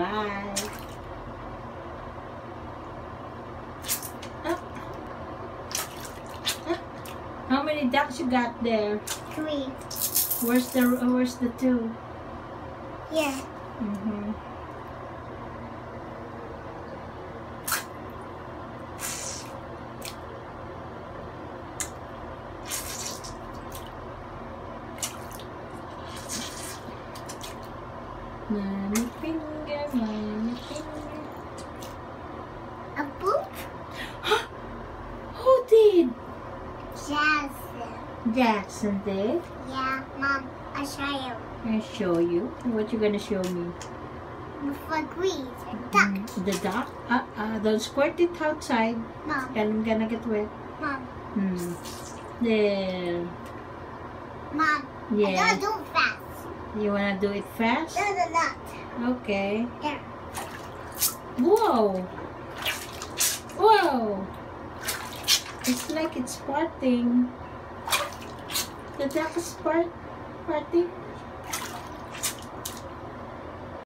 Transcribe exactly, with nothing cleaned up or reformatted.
Bye. Ah. Ah. How many ducks you got there? Three. Where's the Where's the two? Yeah. Mm-hmm. Mommy finger, mommy finger. A boop? Who did? Jackson. Jackson did. Yeah, Mom, I show you. I'll show you. What you gonna show me? For grease, a duck. Mm, the duck? Uh, uh, don't squirt it outside. Mom, I'm gonna get wet. Mom, Hmm. There. Mom. Yeah. I gotta do it fast. You wanna do it fast? No, no, not. Okay. There. Whoa! Whoa! It's like it's parting. The duck is part parting.